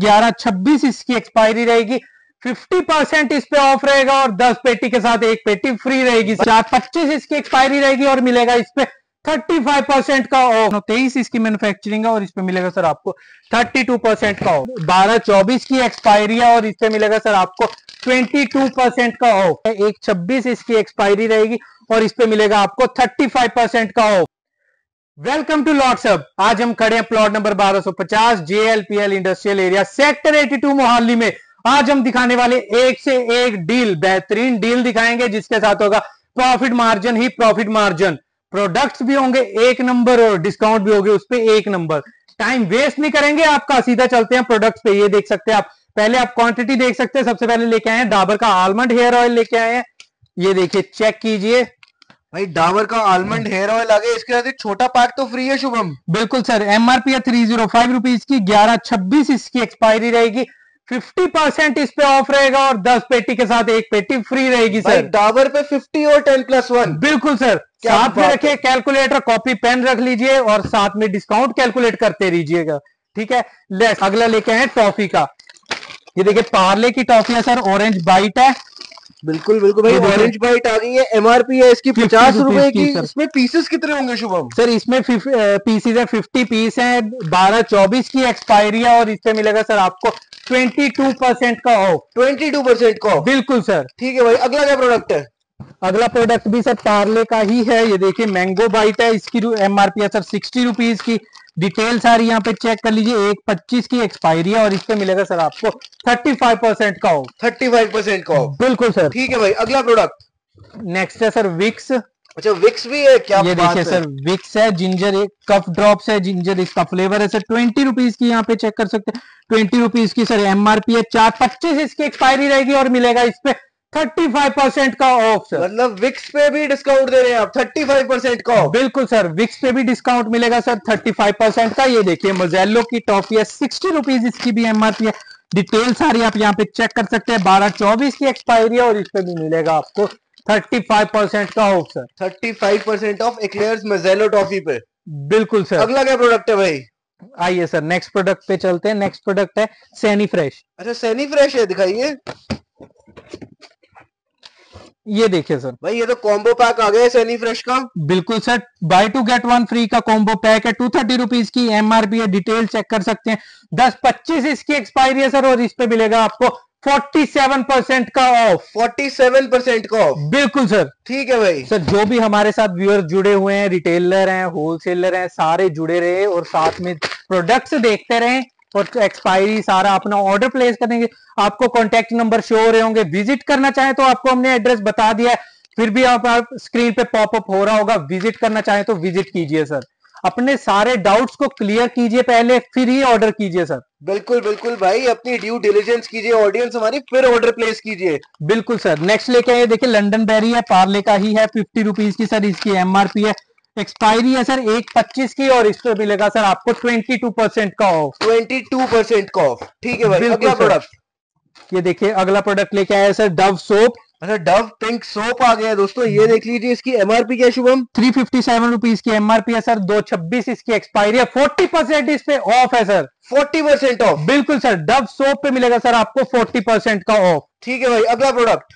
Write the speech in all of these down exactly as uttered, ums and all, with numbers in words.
ग्यारह छब्बीस इसकी एक्सपायरी रहेगी। फिफ्टी परसेंट इस पे ऑफ रहेगा और दस पेटी के साथ एक पेटी फ्री रहेगी। चार पच्चीस इसकी एक्सपायरी रहेगी और मिलेगा इस पे थर्टी फाइव परसेंट का ऑफ। तेईस इसकी मैन्युफैक्चरिंग है और इस पे मिलेगा सर आपको थर्टी टू परसेंट का ऑफ। बारह चौबीस की एक्सपायरी है और इस पे मिलेगा सर आपको ट्वेंटी टू परसेंट का ऑफ। एक छब्बीस इसकी एक्सपायरी रहेगी और इस पे मिलेगा आपको थर्टी फाइव परसेंट का off. Welcome to Lots Hub. आज हम खड़े हैं प्लॉट नंबर बारह सौ पचास जेएलपीएल इंडस्ट्रियल एरिया सेक्टर बयासी मोहाली में। आज हम दिखाने वाले एक से एक डील, बेहतरीन डील दिखाएंगे जिसके साथ होगा प्रॉफिट मार्जिन ही प्रॉफिट मार्जिन। प्रोडक्ट्स भी होंगे एक नंबर और डिस्काउंट भी होंगे उस पे एक नंबर। टाइम वेस्ट नहीं करेंगे आपका, सीधा चलते हैं प्रोडक्ट्स पे। ये देख सकते हैं आप, पहले आप क्वांटिटी देख सकते हैं। सबसे पहले लेके आए हैं डाबर का आलमंड हेयर ऑयल लेके आए हैं। ये देखिए, चेक कीजिए भाई, डाबर का आलमंड हेयर ऑयल आ गया। इसके साथ एक छोटा पैक तो फ्री है शुभम। बिल्कुल सर, एमआरपी है थ्री जीरो फाइव रुपीज की। ग्यारह छब्बीस इसकी एक्सपायरी रहेगी। फिफ्टी परसेंट इस पे ऑफ रहेगा और दस पेटी के साथ एक पेटी फ्री रहेगी सर। डाबर पे फिफ्टी और टेन प्लस वन। बिल्कुल सर, साथ में रखिए कैलकुलेटर, कॉपी पेन रख लीजिए और साथ में डिस्काउंट कैलकुलेट करते रहिएगा, ठीक है। ले अगला लेके आए टॉफी का। ये देखिए, पार्ले की टॉफी है सर, ऑरेंज बाइट है। बिल्कुल बिल्कुल भाई, ऑरेंज बाइट आ गई है। एमआरपी है इसकी पचास रुपए की। इसमें पीसेस कितने होंगे शुभम? सर इसमें पीसेस है फिफ्टी पीस है। बारह चौबीस की एक्सपायरी है और इससे मिलेगा सर आपको ट्वेंटी टू परसेंट का ऑफ। ट्वेंटी टू परसेंट का ऑफ, बिल्कुल सर। ठीक है भाई। अगला क्या प्रोडक्ट है? अगला प्रोडक्ट भी सर पार्ले का ही है। ये देखिए, मैंगो बाइट है। इसकी एमआरपी है सर सिक्सटी रुपीज की। डिटेल सारी यहाँ पे चेक कर लीजिए। एक पच्चीस की एक्सपायरी है और इस पे मिलेगा सर आपको थर्टी फाइव परसेंट का ऑफ। थर्टी फाइव परसेंट का ऑफ, बिल्कुल सर। ठीक है भाई। अगला प्रोडक्ट नेक्स्ट है सर विक्स। अच्छा, विक्स भी है क्या? ये देखिए सर, विक्स है। जिंजर एक कफ ड्रॉप्स है, जिंजर इसका फ्लेवर है सर। ट्वेंटी रुपीज की यहाँ पे चेक कर सकते हैं। ट्वेंटी रुपीज की सर एमआरपी है। चार पच्चीस इसकी एक्सपायरी रहेगी और मिलेगा इस पे थर्टी फाइव परसेंट का ऑफ सर। मतलब विक्स पे भी डिस्काउंट दे रहे हैं आप? थर्टी फाइव परसेंट का ऑफ। बिल्कुल सर, विक्स पे भी डिस्काउंट मिलेगा सर थर्टी फाइव परसेंट का। ये देखिए, मोजेलो की टॉफी है, सिक्सटी रुपीज इसकी भी एमआरपी है। डिटेल सारी आप यहाँ पे चेक कर सकते हैं। बारह चौबीस की एक्सपायरी है और इस पे भी मिलेगा आपको थर्टी फाइव परसेंट का off sir. Thirty five percent off Eclairs Mozelo toffee पे। बिल्कुल सर। अगला क्या प्रोडक्ट है भाई? आइए सर नेक्स्ट प्रोडक्ट पे चलते हैं। नेक्स्ट प्रोडक्ट है सैनी फ्रेश। अच्छा, सैनी फ्रेश है, दिखाइए। ये देखिए सर भाई, ये तो कॉम्बो पैक आ गया है सैनी फ्रेश का। बिल्कुल sir, buy two get one free का कॉम्बो पैक है। टू थर्टी रुपीज की एमआरपी है। डिटेल चेक कर सकते हैं। दस पच्चीस इसकी एक्सपायरी है सर और इस पे मिलेगा आपको फोर्टी सेवन परसेंट का ऑफ। फोर्टी सेवन परसेंट का ऑफ, बिल्कुल सर। ठीक है भाई। सर जो भी हमारे साथ व्यूअर जुड़े हुए हैं, रिटेलर हैं, होलसेलर हैं, सारे जुड़े रहे और साथ में प्रोडक्ट्स देखते रहें और एक्सपायरी सारा अपना ऑर्डर प्लेस करेंगे। आपको कॉन्टैक्ट नंबर शो हो रहे होंगे। विजिट करना चाहें तो आपको हमने एड्रेस बता दिया है, फिर भी आप, आप स्क्रीन पे पॉपअप हो रहा होगा। विजिट करना चाहें तो विजिट कीजिए सर। अपने सारे डाउट्स को क्लियर कीजिए पहले, फिर ही ऑर्डर कीजिए सर। बिल्कुल बिल्कुल भाई, अपनी ड्यू डिलिजेंस कीजिए ऑडियंस हमारी, फिर ऑर्डर प्लेस कीजिए। बिल्कुल सर। नेक्स्ट लेके आइए, देखिए लंदन बेरी है, पार्ले का ही है। फिफ्टी रुपीज की सर इसकी एमआरपी है। एक्सपायरी है सर एक पच्चीस की और इस पे मिलेगा सर आपको ट्वेंटी टू परसेंट का ऑफ। ट्वेंटी टू परसेंट का ऑफ, ठीक है भाई। अगला प्रोडक्ट, ये देखिए अगला प्रोडक्ट लेके आया सर डव सोप। अच्छा, डव पिंक सोप आ गया दोस्तों। ये देख लीजिए, इसकी एमआरपी क्या है Shubham? Three fifty seven rupees की एमआरपी है सर। दो छब्बीस इसकी एक्सपायरी है। फोर्टी परसेंट इस पे ऑफ है सर। फोर्टी परसेंट ऑफ, बिल्कुल सर। डव सोप पे मिलेगा सर आपको फोर्टी परसेंट का ऑफ, ठीक है भाई। अगला प्रोडक्ट,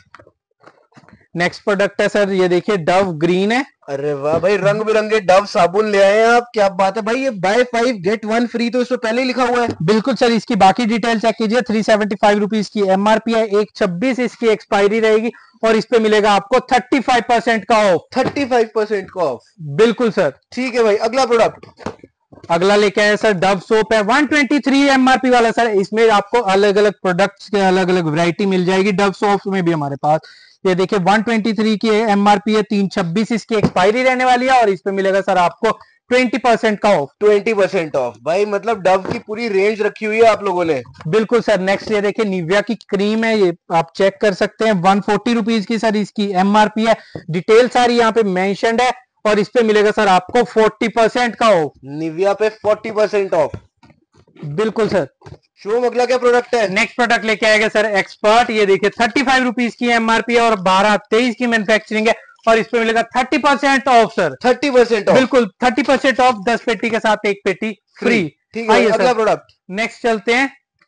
नेक्स्ट प्रोडक्ट है सर, ये देखिए डव ग्रीन है। अरे वाह भाई, रंग बिरंगे डव साबुन ले आए हैं आप, क्या बात है भाई। ये buy five get one free तो इसमें पहले ही लिखा हुआ है। बिल्कुल सर, इसकी बाकी डिटेल चेक कीजिए। थ्री सेवेंटी फाइव रुपीज की एमआरपी है। एक छब्बीस इसकी एक्सपायरी रहेगी और इस पे मिलेगा आपको थर्टी फाइव परसेंट का ऑफ। थर्टी फाइव परसेंट का ऑफ, बिल्कुल सर, ठीक है भाई। अगला प्रोडक्ट, अगला लेके आए सर डव सोप है। वन ट्वेंटी थ्री एमआरपी वाला सर। इसमें आपको अलग अलग प्रोडक्ट्स के अलग अलग वैरायटी मिल जाएगी। डव सोप में भी हमारे पास ये देखिए वन ट्वेंटी थ्री की एमआरपी है। तीन छब्बीस इसकी एक्सपायरी रहने वाली है और इस पे मिलेगा सर आपको ट्वेंटी परसेंट का ऑफ। ट्वेंटी परसेंट ऑफ भाई, मतलब डव की पूरी रेंज रखी हुई है आप लोगों ने। बिल्कुल सर। नेक्स्ट ये देखिए निविया की क्रीम है, ये आप चेक कर सकते हैं। वन फोर्टी रुपीज की सर इसकी एमआरपी है। डिटेल सारी यहाँ पे मेंशन्ड है और इस पे मिलेगा सर आपको फोर्टी परसेंट का ऑफ। निविया पे फोर्टी परसेंट ऑफ, बिल्कुल सर। शुभम अगला क्या प्रोडक्ट है? नेक्स्ट प्रोडक्ट लेके आएगा सर एक्सपर्ट। ये देखिए थर्टी फाइव रुपीज की एमआरपी है और बारह तेईस की मैन्युफैक्चरिंग है और इस पे मिलेगा thirty percent off sir. Thirty percent off, बिल्कुल थर्टी परसेंट ऑफ। दस पेटी के साथ एक पेटी फ्री, ठीक है। अगला प्रोडक्ट, नेक्स्ट चलते हैं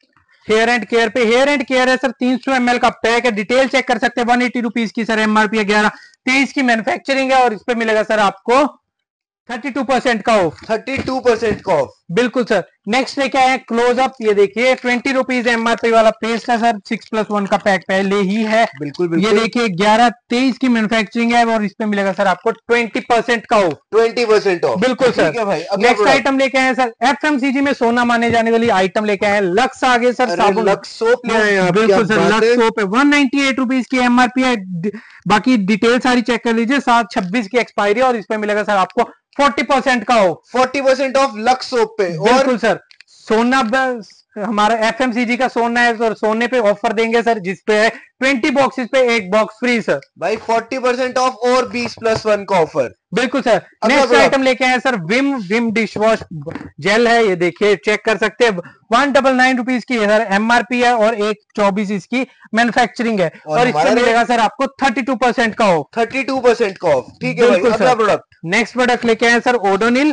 हेयर एंड केयर पे, हेयर एंड केयर है सर तीन सौ एम एल का पैक है, डिटेल चेक कर सकते हैं, वन एटी रुपीज की सर एमआरपी है, ग्यारह तेईस की मैन्युफैक्चरिंग है और इस पे मिलेगा सर आपको थर्टी टू परसेंट का ऑफ। थर्टी टू परसेंट का ऑफ, बिल्कुल सर। नेक्स्ट लेके आए क्लोजअप, ये देखिए ट्वेंटी रुपीज एमआरपी वाला पेस्ट है सर, सिक्स प्लस वन का पैक पहले ही है। बिल्कुल बिल्कुल। ये देखिए ग्यारह तेईस की मैन्युफैक्चरिंग है और इस पे मिलेगा सर आपको ट्वेंटी परसेंट का ऑफ। ट्वेंटी परसेंट ऑफ, बिल्कुल सर। ठीक है भाई। नेक्स्ट आइटम लेके आए सर, एफएमसीजी में सोना माने जाने वाली आइटम लेके आए, लक्स आगे सर साबुन, लक्स सोप ले आए आप, बिल्कुल सर, लक्स सोप है, वन नाइनटी एट रुपीज की एमआरपी है, बाकी डिटेल सारी चेक कर लीजिए, सात छब्बीस की एक्सपायरी और इस पे मिलेगा सर आपको फोर्टी परसेंट का off. Forty percent off Lux soap पे। बिल्कुल सर। सोना हमारा एफएमसीजी का सोना है और सोने पे ऑफर देंगे सर, जिसपे है ट्वेंटी बॉक्सेस पे एक बॉक्स फ्री सर भाई, फोर्टी परसेंट ऑफ और बीस प्लस वन का ऑफर। बिल्कुल सर। नेक्स्ट आइटम लेके आए sir, Vim Vim dish wash gel है, ये देखिए चेक कर सकते हैं, वन डबल नाइन रुपीज की है सर एमआरपी है और एक चौबीस इसकी मैन्युफैक्चरिंग है और, और इसमें मिलेगा सर आपको थर्टी टू परसेंट का ऑफ। थर्टी टू परसेंट का ऑफ, ठीक है भाई। अगला प्रोडक्ट, नेक्स्ट प्रोडक्ट लेके आए सर ओडोनिल,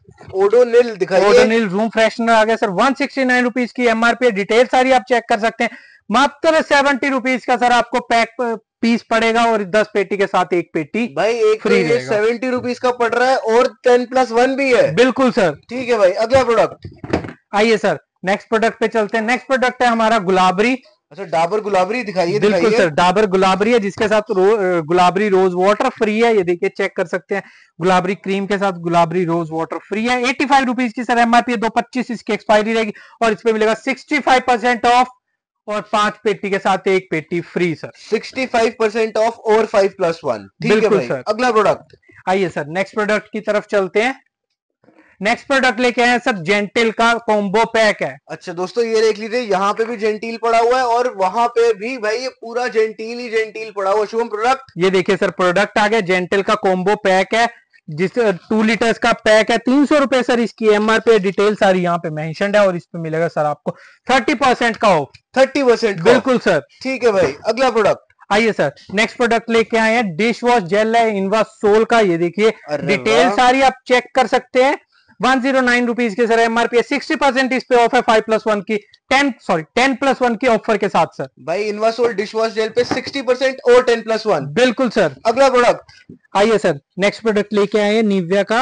ओडोनिल दिखाइए। ओडोनिल रूम फ्रेशनर आ गया sir, one sixty nine rupees की एमआरपी, डिटेल सारी आप चेक कर सकते हैं, मात्र सेवेंटी रुपीज का सर आपको पैक पीस पड़ेगा और दस पेटी के साथ एक पेटी भाई एक फ्री तो सेवेंटी रुपीज का पड़ रहा है और टेन प्लस वन भी है। बिल्कुल सर, ठीक है भाई। अगला प्रोडक्ट, आइए सर नेक्स्ट प्रोडक्ट पे चलते हैं। नेक्स्ट प्रोडक्ट है हमारा गुलाबरी। अच्छा, डाबर गुलाबरी दिखाइए। बिल्कुल सर, डाबर गुलाबरी है जिसके साथ रो, गुलाबरी रोज वाटर फ्री है, ये देखिए चेक कर सकते हैं, गुलाबरी क्रीम के साथ गुलाबरी रोज वाटर फ्री है, एटी फाइव रुपीज की सर एमआरपी है, दो पच्चीस इसकी एक्सपायरी रहेगी और इस पे मिलेगा सिक्सटी फाइव परसेंट ऑफ और पांच पेटी के साथ एक पेटी free sir, sixty five percent off और फाइव प्लस वन। ठीक है भाई। अगला प्रोडक्ट, आइए सर नेक्स्ट प्रोडक्ट की तरफ चलते हैं। नेक्स्ट प्रोडक्ट लेके आए सर, जेंटिल का कॉम्बो पैक है। अच्छा दोस्तों, ये देख लीजिए, यहाँ पे भी जेंटिल पड़ा हुआ है और वहां पे भी भाई ये पूरा जेंटिल ही जेंटिल पड़ा हुआ। शुभम प्रोडक्ट, ये देखिए सर प्रोडक्ट आ गया, जेंटिल का कॉम्बो पैक है, जिस टू लीटर्स का पैक है, तीन सौ रुपए सर इसकी एमआरपी, डिटेल सारी यहाँ पे मेंशन्ड है और इस पे मिलेगा सर आपको थर्टी परसेंट का ऑफ। थर्टी परसेंट, बिल्कुल सर। ठीक है भाई। अगला प्रोडक्ट, आइए सर नेक्स्ट प्रोडक्ट लेके आए हैं, डिश वॉश जेल है इनवा सोल का, ये देखिए डिटेल सारी आप चेक कर सकते हैं, वन जीरो नाइन रुपीज के सर एमआरपी है, सिक्सटी परसेंट इस पे ऑफ है, फाइव प्लस वन की ten sorry ten plus one की ऑफर के साथ सर। भाई इनवासोल डिश वॉश जेल पे सिक्सटी परसेंट और टेन प्लस वन। बिल्कुल सर। अगला प्रोडक्ट, आइए सर नेक्स्ट प्रोडक्ट लेके आए हैं, निविया का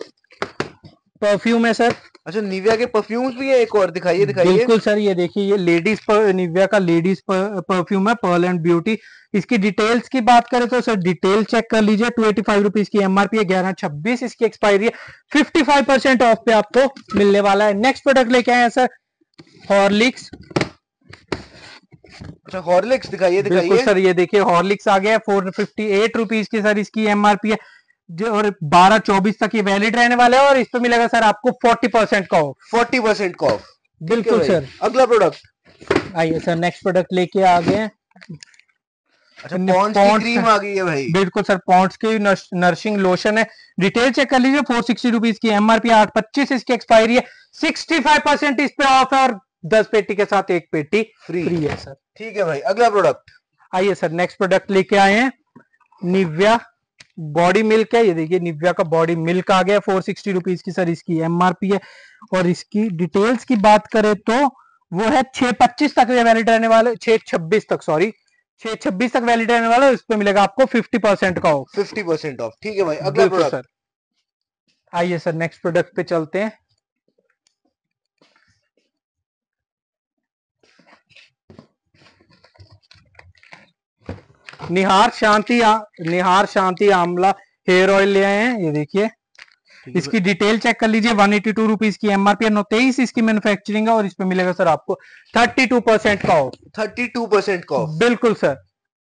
परफ्यूम है सर। अच्छा, निविया के परफ्यूम्स भी है, एक और दिखाइए दिखाइए। बिल्कुल सर, ये देखिए ये लेडीज पर निविया का लेडीज परफ्यूम है, पर्ल एंड ब्यूटी। इसकी डिटेल्स की बात करें तो सर डिटेल चेक कर लीजिए, टू एटी फाइव रुपीज की एमआरपी है, ग्यारह छब्बीस इसकी एक्सपायरी है, फिफ्टी फाइव परसेंट ऑफ पे आपको मिलने वाला है। नेक्स्ट प्रोडक्ट लेके आए हैं सर, हॉर्लिक्स। अच्छा, हॉर्लिक्स दिखाइए दिखाइए। बिल्कुल सर, ये देखिए हॉर्लिक्स आ गया, फोर फिफ्टी एट रुपीज की सर इसकी एमआरपी है, जो और बारह चौबीस तक ये वैलिड रहने वाला है और इस पे मिलेगा सर आपको फोर्टी परसेंट का ऑफ। फोर्टी परसेंट का ऑफ, बिल्कुल सर। अगला प्रोडक्ट, आइए सर नेक्स्ट प्रोडक्ट लेके आ गए। अच्छा, पॉन्ड्स की क्रीम आ गई है भाई। बिल्कुल सर, पॉन्ड्स की नरिशिंग लोशन है, डिटेल चेक कर लीजिए, फोर सिक्सटी रुपीज की एमआरपी, आठ पच्चीस इसकी एक्सपायरी है, सिक्सटी फाइव परसेंट इस पे ऑफ है और दस पेटी के साथ एक पेटी फ्री, फ्री है सर। ठीक है भाई। अगला प्रोडक्ट, आइए सर नेक्स्ट प्रोडक्ट लेके आए हैं, निविया बॉडी मिल्क है, ये देखिए निविया का बॉडी मिल्क आ गया, फोर सिक्सटी रुपीज की सर इसकी एमआरपी है और इसकी डिटेल्स की बात करें तो वो है छह पच्चीस तक वैलिड रहने वाले, छह छब्बीस तक सॉरी छह छब्बीस तक वैलिड रहने वाला, इस पे मिलेगा आपको फिफ्टी परसेंट का ऑफ। फिफ्टी परसेंट ऑफ, ठीक है भाई। अगला प्रोडक्ट सर, आइए सर नेक्स्ट प्रोडक्ट पे चलते हैं। निहार शांति आ, निहार शांति आंवला हेयर ऑयल ले आए हैं, ये देखिए इसकी डिटेल चेक कर लीजिए, वन एटी टू रुपीज की एमआरपी है, तेईस इसकी मैन्युफैक्चरिंग है और इस पे मिलेगा सर आपको थर्टी टू परसेंट का ऑफ। थर्टी टू परसेंट का ऑफ, बिल्कुल सर।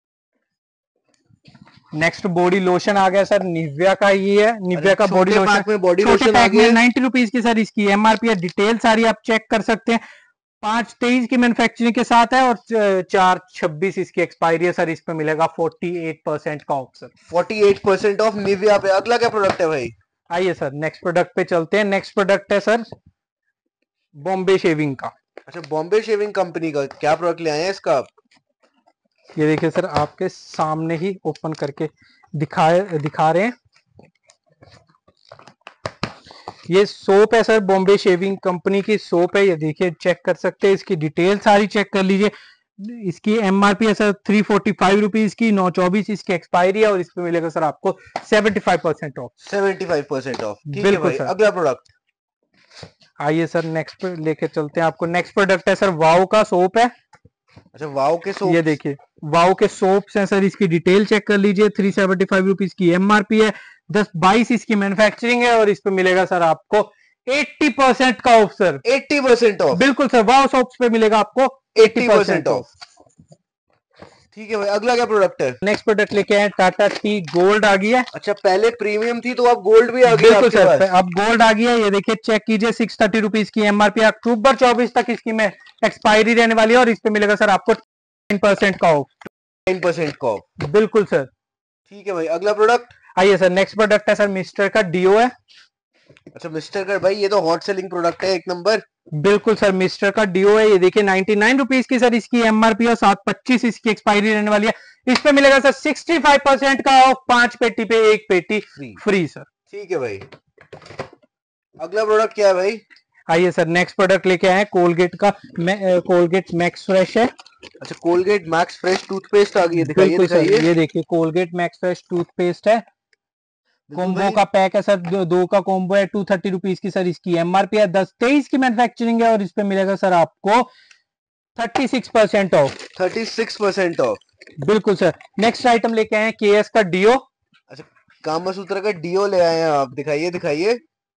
नेक्स्ट बॉडी लोशन आ गया सर, निविया का ये है, निविया का बॉडी लोशन, बॉडी लोशन आ गया नाइन्टी रुपीज की सर इसकी एमआरपी है, डिटेल सारी आप चेक कर सकते हैं, पांच तेईस की मैन्युफैक्चरिंग के साथ है और चार छब्बीस इसकी एक्सपायरी है सर, इस पे मिलेगा फोर्टी एट परसेंट का off sir. Forty eight percent off Nivea पे। अगला क्या प्रोडक्ट है भाई? आइए सर नेक्स्ट प्रोडक्ट पे चलते हैं। नेक्स्ट प्रोडक्ट है सर बॉम्बे शेविंग का। अच्छा, बॉम्बे शेविंग कंपनी का क्या प्रोडक्ट ले आए हैं इसका आप? ये देखिए सर आपके सामने ही ओपन करके दिखाए दिखा रहे हैं, ये सोप है सर, बॉम्बे शेविंग कंपनी की सोप है, ये देखिए चेक कर सकते हैं, इसकी डिटेल सारी चेक कर लीजिए। इसकी एमआरपी है sir three forty five rupees की, नौ चौबीस इसकी एक्सपायरी है और इस पे मिलेगा सर आपको seventy five percent off. Seventy five percent off, ठीक है बिल्कुल भाई। सर। अगला प्रोडक्ट आइए सर नेक्स्ट पे लेके चलते हैं आपको। नेक्स्ट प्रोडक्ट है सर वाओ का सोप है। अच्छा, वाओ के सोप। ये देखिए वाओ के सोप्स हैं सर, इसकी डिटेल चेक कर लीजिए। थ्री सेवेंटी फाइव रुपीज की एमआरपी है, दस बाईस इसकी मैन्युफैक्चरिंग है और इस पे मिलेगा सर आपको अस्सी परसेंट का ऑफ सर। अस्सी परसेंट ऑफ, बिल्कुल सर, वाओ सोप्स पे मिलेगा आपको अस्सी परसेंट ऑफ, ठीक है भाई। अगला क्या प्रोडक्ट है? नेक्स्ट प्रोडक्ट लेके आए टाटा टी गोल्ड आ गई है। अच्छा, पहले प्रीमियम थी तो अब गोल्ड भी आ गई बिल्कुल आपके सर, पास। अब गोल्ड आ गई है, ये देखिए चेक कीजिए। सिक्स थर्टी रुपीज की एमआरपी, अक्टूबर चौबीस तक इसकी में एक्सपायरी रहने वाली है और इस पे मिलेगा सर आपको टेन परसेंट का ऑफ। टेन परसेंट का ऑफ, बिल्कुल सर। ठीक है भाई। अगला प्रोडक्ट आइए सर नेक्स्ट प्रोडक्ट है सर मिस्टर का डीओ है। अच्छा, मिस्टर का भाई ये तो हॉट सेलिंग प्रोडक्ट है, एक नंबर। बिल्कुल सर, मिस्टर का डीओ है, ये देखिए नाइनटी नाइन रुपीज की सर इसकी एमआरपी और सात पच्चीस इसकी एक्सपायरी रहने वाली है। इस पे मिलेगा सर सिक्सटी फाइव परसेंट का ऑफ, पांच पेटी पे एक पेटी फ्री फ्री सर। ठीक है भाई। अगला प्रोडक्ट क्या है भाई? आइए सर नेक्स्ट प्रोडक्ट लेके आए कोलगेट का, कोलगेट मैक्स फ्रेश है। अच्छा, कोलगेट मैक्स फ्रेश टूथपेस्ट आ गई है, दिखाइए दिखाइए। ये देखिए कोलगेट मैक्स फ्रेश टूथपेस्ट है, कोम्बो का पैक है सर, दो, दो का कोम्बो है, टू थर्टी रुपीज की सर इसकी एमआरपी है, दस तेईस की मैन्युफैक्चरिंग है और इस पे मिलेगा सर आपको thirty six percent off. Thirty six percent off, बिल्कुल सर। नेक्स्ट आइटम लेके आए केएस का डीओ। अच्छा, कामासूत्र का डीओ ले आए हैं आप, दिखाइए दिखाइए।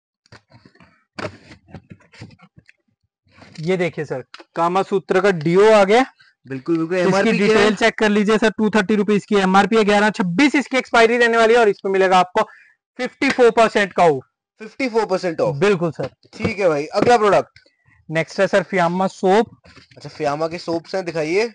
ये देखिए सर कामासूत्र का डीओ आ गया। बिल्कुल बिल्कुल। इसकी एमआरपी डिटेल चेक कर लीजिए सर, टू थर्टी रुपीज की एमआरपी है, ग्यारह छब्बीस इसकी एक्सपायरी रहने वाली है और इसमें मिलेगा आपको फिफ्टी फोर परसेंट का off. Fifty four percent off, बिल्कुल सर। ठीक है भाई। अगला प्रोडक्ट नेक्स्ट है सर फियामा सोप। अच्छा, फियामा के सोप्स हैं, दिखाइए।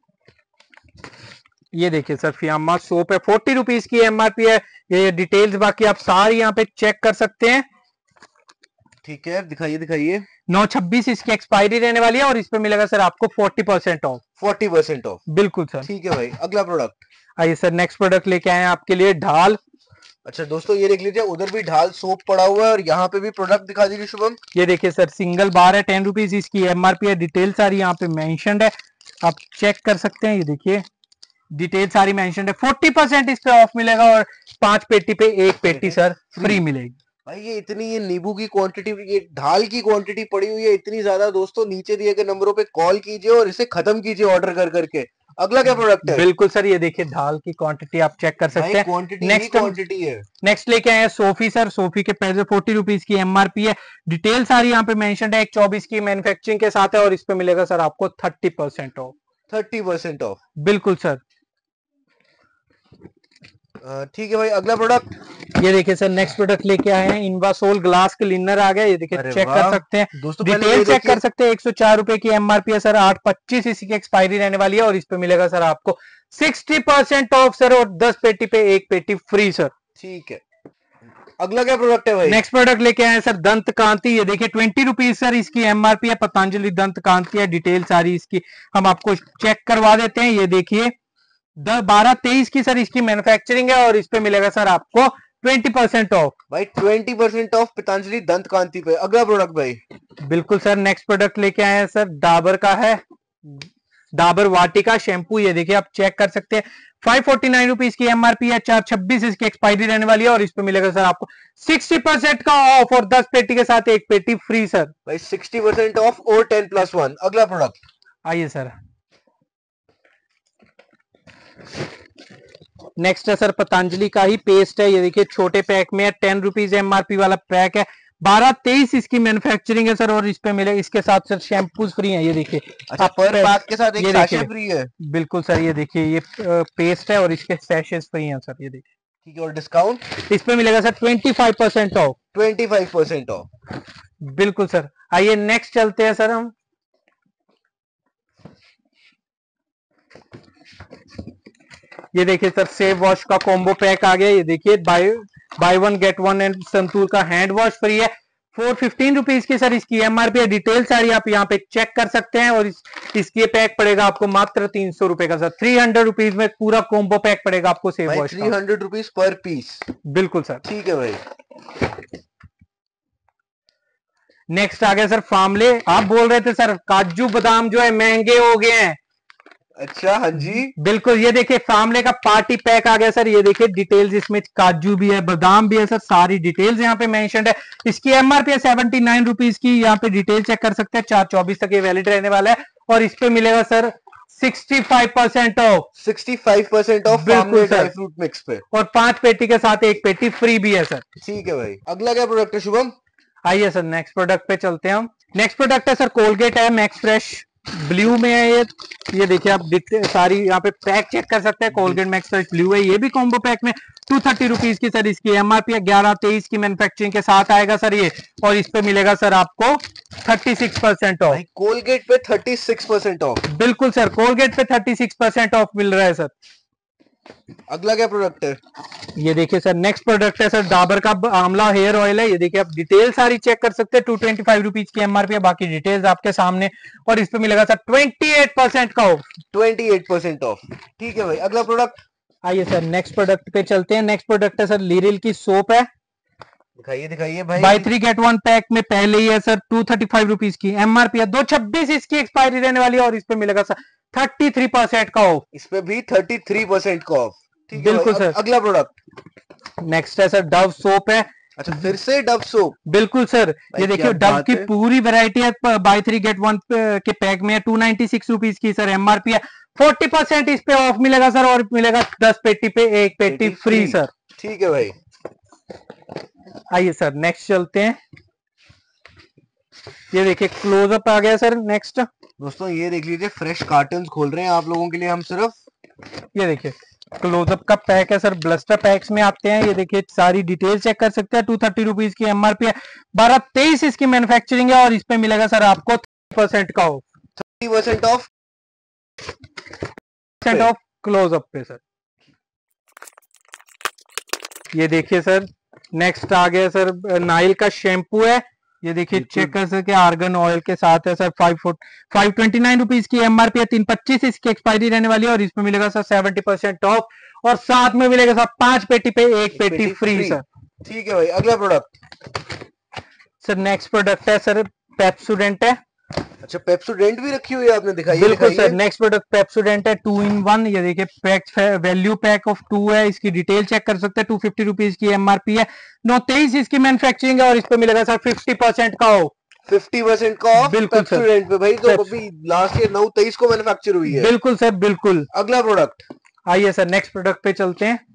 ये देखिए सर फियामा सोप है, फोर्टी रुपीज की एमआरपी है, ये डिटेल्स बाकी आप सारी यहाँ पे चेक कर सकते हैं। ठीक है, दिखाइए दिखाइए। नौ छब्बीस इसकी एक्सपायरी रहने वाली है और इस पे मिलेगा सर आपको forty percent off. Forty percent off, बिल्कुल सर। ठीक है भाई। अगला प्रोडक्ट आइए सर नेक्स्ट प्रोडक्ट लेके आए हैं आपके लिए ढाल। अच्छा दोस्तों, ये देख लीजिए, उधर भी ढाल सोप पड़ा हुआ है और यहाँ पे भी प्रोडक्ट दिखा दीजिए शुभम। ये देखिए सर सिंगल बार है, टेन रुपीज इसकी एमआरपी है, डिटेल सारी यहाँ पे मेंशन्ड है, आप चेक कर सकते हैं। ये देखिए डिटेल सारी मेंशन्ड है, फोर्टी परसेंट इस पे ऑफ मिलेगा और पांच पेटी पे एक पेटी सर फ्री मिलेगी। भाई ये इतनी ये नींबू की क्वांटिटी, ये ढाल की क्वांटिटी पड़ी हुई है इतनी ज्यादा। दोस्तों नीचे दिए गए नंबरों पे कॉल कीजिए और इसे खत्म कीजिए ऑर्डर कर करके। अगला क्या प्रोडक्ट है? बिल्कुल सर, ये देखिए ढाल की क्वांटिटी आप चेक कर सकते हैं, क्वांटिटी नेक्स्ट क्वांटिटी है। नेक्स्ट लेके आए हैं सोफी सर। सोफी के पैसे फोर्टी रुपीज की एमआरपी है, डिटेल सारी यहाँ पे मेंशन्ड है, एक चौबीस की मैन्युफैक्चरिंग के साथ है और इस पे मिलेगा सर आपको thirty percent off. Thirty percent off, बिल्कुल सर। ठीक है भाई। अगला प्रोडक्ट ये देखिए सर नेक्स्ट प्रोडक्ट लेके आए हैं इन्वासोल ग्लास क्लीनर आ गया, ये देखिए चेक कर सकते हैं दोस्तों, डिटेल चेक कर सकते हैं। एक सौ चार रुपए की एमआरपी है सर, आठ पच्चीस इसकी एक्सपायरी रहने वाली है और इस पे मिलेगा सर आपको सिक्सटी परसेंट ऑफ सर और दस पेटी पे एक पेटी फ्री सर। ठीक है। अगला क्या प्रोडक्ट है भाई? नेक्स्ट प्रोडक्ट लेके आए सर दंत कांति, ये देखिए ट्वेंटी रुपीज सर इसकी एमआरपी है, पतंजलि दंत कांति है, डिटेल सारी इसकी हम आपको चेक करवा देते हैं। ये देखिए दस बारह तेईस की सर इसकी मैन्युफैक्चरिंग है और इस पे मिलेगा सर आपको ट्वेंटी परसेंट ऑफ। भाई twenty percent off Patanjali Dant Kanti पे। अगला प्रोडक्ट भाई? बिल्कुल सर नेक्स्ट प्रोडक्ट लेके आए हैं सर डाबर का है, डाबर वाटिका शैम्पू, ये देखिए आप चेक कर सकते हैं, फाइव फोर्टी नाइन रुपीज की एमआरपी है, चार छब्बीस इसकी एक्सपायरी रहने वाली है और इस पे मिलेगा सर आपको सिक्सटी परसेंट का ऑफ और दस पेटी के साथ एक पेटी फ्री सर। भाई सिक्सटी परसेंट ऑफ और टेन प्लस वन। अगला प्रोडक्ट आइए सर नेक्स्ट है सर पतंजलि का ही पेस्ट है, ये देखिए छोटे पैक में है, टेन रुपीज एमआरपी वाला पैक है, बारह तेईस इसकी मैन्युफैक्चरिंग है सर और इस पे मिले इसके साथ सर शैम्पूज फ्री हैं। ये देखिए अच्छा, पर पैक के साथ एक सैशे फ्री है। बिल्कुल सर, ये देखिए ये पेस्ट है और इसके सैशेस फ्री हैं सर। ये देखिए ठीक है। और डिस्काउंट इस पे मिलेगा sir twenty five percent off. Twenty five percent off, बिल्कुल सर। आइए नेक्स्ट चलते हैं सर हम। ये देखिए सर सेव वॉश का कॉम्बो पैक आ गया, ये देखिए buy buy one get one and Santoor का हैंड वॉश फ्री है, फोर फिफ्टीन रुपीज की सर इसकी एमआरपी है, डिटेल सारी आप यहाँ पे चेक कर सकते हैं और इस, इसकी ये पैक पड़ेगा आपको मात्र तीन सौ रुपए का सर, थ्री हंड्रेड रुपीज में पूरा कॉम्बो पैक पड़ेगा आपको save wash three hundred rupees per piece. बिल्कुल सर। ठीक है भाई। नेक्स्ट आ गया सर फार्मले। आप बोल रहे थे सर काजू बादाम जो है महंगे हो गए हैं। अच्छा, हाँ जी, बिल्कुल, ये देखिए फार्मले का पार्टी पैक आ गया सर। ये देखिए डिटेल्स, इसमें काजू भी है, बादाम भी है सर, सारी डिटेल्स यहाँ पे मेंशन्ड है। इसकी एमआरपी है सेवेंटी नाइन रुपीज की। यहाँ पे डिटेल चेक कर सकते हैं। चार चौबीस तक ये वैलिड रहने वाला है और इस पे मिलेगा sir sixty five percent off. Sixty five percent off Farmley dry fruit mix पे, और पांच पेटी के साथ एक पेटी फ्री भी है सर। ठीक है भाई। अगला क्या प्रोडक्ट है शुभम? आइए सर नेक्स्ट प्रोडक्ट पे चलते हैं हम। नेक्स्ट प्रोडक्ट है सर कोलगेट है, मैक्स फ्रेश ब्लू में है ये। ये देखिए आप सारी यहाँ पे पैक चेक कर सकते हैं। कोलगेट मैक्स फ्रेश ब्लू है, ये भी कॉम्बो पैक में टू थर्टी रुपीज की सर। इसकी एमआरपी है ग्यारह तेईस की मैन्युफैक्चरिंग के साथ आएगा सर ये। और इस पे मिलेगा सर आपको thirty six percent off. Colgate पे थर्टी सिक्स परसेंट ऑफ? बिल्कुल सर, कोलगेट पे थर्टी सिक्स परसेंट ऑफ मिल रहा है सर। अगला क्या प्रोडक्ट है? ये देखिए सर नेक्स्ट प्रोडक्ट है सर डाबर का आंवला हेयर ऑयल है। ये देखिए आप डिटेल सारी चेक कर सकते हैं। टू ट्वेंटी फाइव रुपीज की एमआरपी है, बाकी डिटेल्स आपके सामने। और इस पे मिलेगा सर ट्वेंटी एट परसेंट का off. Twenty eight percent off, ठीक है भाई। अगला प्रोडक्ट? आइए सर नेक्स्ट प्रोडक्ट पे चलते हैं। नेक्स्ट प्रोडक्ट है सर लिरिल की सोप है। दिखाइए दिखाइए भाई। Buy three get one pack में पहले ही है sir two thirty five rupees की एमआरपी है। दो छब्बीस इसकी एक्सपायरी रहने वाली है और इस पे मिलेगा सर थर्टी थ्री परसेंट का ऑफ। इस पे भी थर्टी थ्री परसेंट का ऑफ, ठीक है बिल्कुल सर। अगला प्रोडक्ट? नेक्स्ट है सर डव सोप है। अच्छा, फिर से डव सोप? बिल्कुल सर, ये देखिए डव की पूरी वैरायटी है। बाय थ्री गेट वन के पैक में है। टू नाइनटी सिक्स रुपीज की सर एमआरपी है। फोर्टी परसेंट इस पे ऑफ मिलेगा सर और मिलेगा दस पेटी पे एक पेटी फ्री सर। ठीक है भाई। आइए सर नेक्स्ट चलते हैं। ये देखिए क्लोजअप आ गया सर नेक्स्ट। दोस्तों ये देख लीजिए, फ्रेश कार्टन खोल रहे हैं आप लोगों के लिए हम सिर्फ। ये देखिए क्लोजअप का पैक है सर, ब्लस्टर पैक्स में आते हैं। ये देखिए सारी डिटेल चेक कर सकते हैं। टू थर्टी रुपीज की एमआरपी है, बारह तेईस इसकी मैन्युफैक्चरिंग है और इस पे मिलेगा सर आपको थर्टी परसेंट का off. Thirty percent off percent off Closeup पे सर। ये देखिए सर नेक्स्ट आ गया सर नाइल का शैम्पू है। ये देखिए चेक कर सकते हैं, आर्गन ऑयल के साथ है sir. Five foot five twenty nine rupees की एमआरपी है। तीन पच्चीस इसकी एक्सपायरी रहने वाली है और इसमें मिलेगा सर सेवेंटी परसेंट ऑफ और साथ में मिलेगा सर पांच पेटी पे एक पेटी, पेटी फ्री, फ्री सर। ठीक है भाई। अगला प्रोडक्ट? सर नेक्स्ट प्रोडक्ट है सर पेप्सोडेंट है। अच्छा, पेप्सोडेंट भी रखी हुई है आपने, दिखाई? बिल्कुल सर, नेक्स्ट प्रोडक्ट पेप्सोडेंट है टू इन वन। ये देखिए pack value pack of two है। इसकी डिटेल चेक कर सकते हैं। टू फिफ्टी रुपीज की एमआरपी है। नौ तेईस इसकी मैन्युफैक्चरिंग है और इस पे मिलेगा सर फिफ्टी परसेंट का ऑफ। फिफ्टी परसेंट का ऑफ बिल्कुल पेप्सोडेंट पे भाई। तो अभी लास्ट ईयर नौ तेईस को मैन्युफैक्चर हुई है। बिल्कुल सर बिल्कुल। अगला प्रोडक्ट? आइए सर नेक्स्ट प्रोडक्ट पे चलते हैं।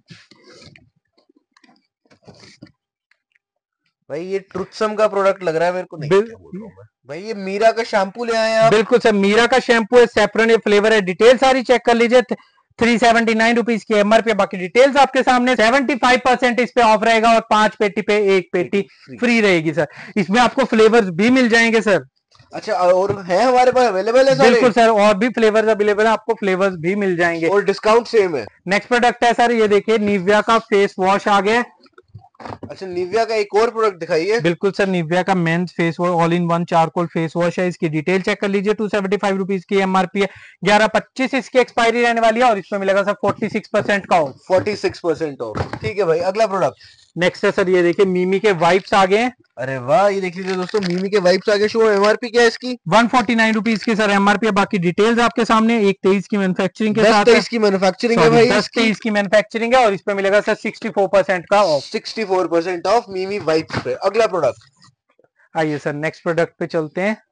भाई ये ट्रुथसम का प्रोडक्ट लग रहा है मेरे को। नहीं भाई, ये मीरा का शैम्पू ले आए आप? बिल्कुल सर, मीरा का शैम्पू है, सैफरन ये फ्लेवर है। डिटेल सारी चेक कर लीजिए। थ्री सेवेंटी नाइन रुपीज की एमआरपी, बाकी डिटेल्स आपके सामने। सेवेंटी फाइव परसेंट इस पे ऑफ रहेगा और पांच पेटी पे एक पेटी फ्री रहेगी सर। इसमें आपको फ्लेवर्स भी मिल जाएंगे सर। अच्छा, और है हमारे पास अवेलेबल है सारे? बिल्कुल सर, और भी फ्लेवर्स अवेलेबल है, आपको फ्लेवर्स भी मिल जाएंगे और डिस्काउंट सेम है। नेक्स्ट प्रोडक्ट है सर, ये देखिए निविया का फेस वॉश आ गया। अच्छा, निविया का एक और प्रोडक्ट दिखाइए। बिल्कुल सर, निविया का men's face wash all in one charcoal face wash है। इसकी डिटेल चेक कर लीजिए। टू सेवेंटी फाइव रुपीज की एमआरपी है। ग्यारह पच्चीस इसकी एक्सपायरी रहने वाली है और इसमें मिलेगा सर फोर्टी सिक्स परसेंट का off. Forty six percent off, ठीक है भाई। अगला प्रोडक्ट? नेक्स्ट है सर, ये देखिए मिमी के वाइप्स आ गए। अरे वाह, ये देख लीजिए दोस्तों, मिमी के वाइप्स आ गए। शो एमआरपी क्या है इसकी? वन फोर्टी नाइन रुपीज की सर एमआरपी है। बाकी डिटेल्स आपके सामने। एक तेईस की मैन्युफैक्चरिंग के साथ तेईस की मैन्युफैक्चरिंग है भाई। दस तेईस की मैन्युफैक्चरिंग है और इस पे मिलेगा सर सिक्सटी फोर परसेंट का off. Sixty four percent off Mimi wipes पे। अगला प्रोडक्ट? आइए सर नेक्स्ट प्रोडक्ट पे चलते हैं।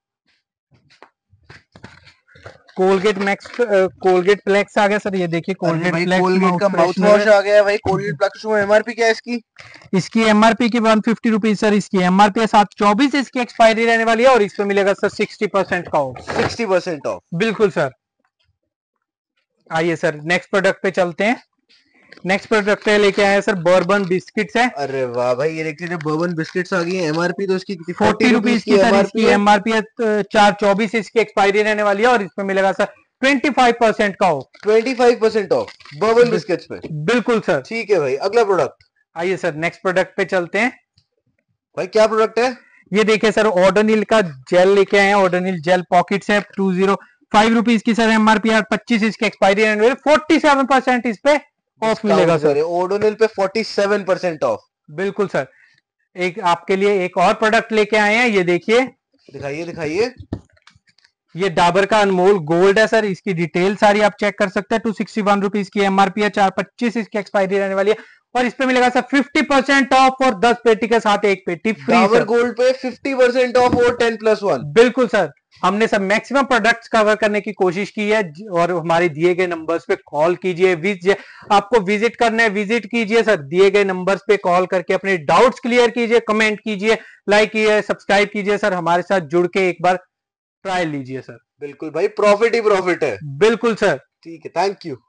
कोलगेट मैक्स कोलगेट प्लेक्स आ गया सर। ये देखिए कोलगेट प्लेक्स कोलगेट का माउथ वॉश आ गया भाई। कोलगेट प्लेक्स में एमआरपी क्या है इसकी? इसकी एमआरपी की वन फिफ्टी रुपीज सर। इसकी एमआरपी है सात चौबीस इसकी एक्सपायरी रहने वाली है और इसमें मिलेगा सर सिक्सटी परसेंट का ऑफ। सिक्सटी परसेंट ऑफ, बिल्कुल सर। आइए सर नेक्स्ट प्रोडक्ट पे चलते हैं। नेक्स्ट प्रोडक्ट पे लेके आए सर बर्बन बिस्किट्स है। अरे वाह भाई, ये देख लीजिए बर्बन बिस्किट्स आ गई है। एमआरपी तो इसकी फोर्टी रुपीज की सर इसकी एमआरपी है। चार चौबीस इसकी एक्सपायरी रहने वाली है और इसमें मिलेगा सर ट्वेंटी फाइव परसेंट का off. Twenty five percent off Bourbon biscuits पे। बिल्कुल सर, ठीक है भाई। अगला प्रोडक्ट? आइए सर नेक्स्ट प्रोडक्ट पे चलते हैं। भाई क्या प्रोडक्ट है? ये देखिए सर ओडोनिल का जेल लेके आए हैं। ओडोनिल जेल पॉकेट्स है। टू जीरो फाइव रुपीज की सर एमआरपी है। पच्चीस इसकी एक्सपायरी रहने वाली है। फोर्टी सेवन परसेंट इस पे ऑफ मिलेगा सर। ओडोनिल पे फोर्टी सेवन परसेंट ऑफ। बिल्कुल सर। एक आपके लिए एक और प्रोडक्ट लेके आए हैं, ये देखिए, दिखाइए दिखाइए। ये डाबर का अनमोल गोल्ड है सर, इसकी डिटेल सारी आप चेक कर सकते हैं। टू सिक्सटी वन रुपीज की एमआरपी है, चार पच्चीस इसकी एक्सपायरी रहने वाली है और इस पे मिलेगा सर फिफ्टी परसेंट ऑफ और दस पेटी के साथ एक पेटी फ्री। डाबर गोल्ड पे फिफ्टी परसेंट ऑफ और टेन प्लस वन। बिल्कुल सर, हमने सब मैक्सिमम प्रोडक्ट्स कवर करने की कोशिश की है और हमारे दिए गए नंबर्स पे कॉल कीजिए, विजिट आपको विजिट करना है विजिट कीजिए सर, दिए गए नंबर्स पे कॉल करके अपने डाउट्स क्लियर कीजिए, कमेंट कीजिए, लाइक कीजिए, सब्सक्राइब कीजिए सर, हमारे साथ जुड़ के एक बार ट्रायल लीजिए सर। बिल्कुल भाई, प्रॉफिट ही प्रॉफिट है। बिल्कुल सर, ठीक है, थैंक यू।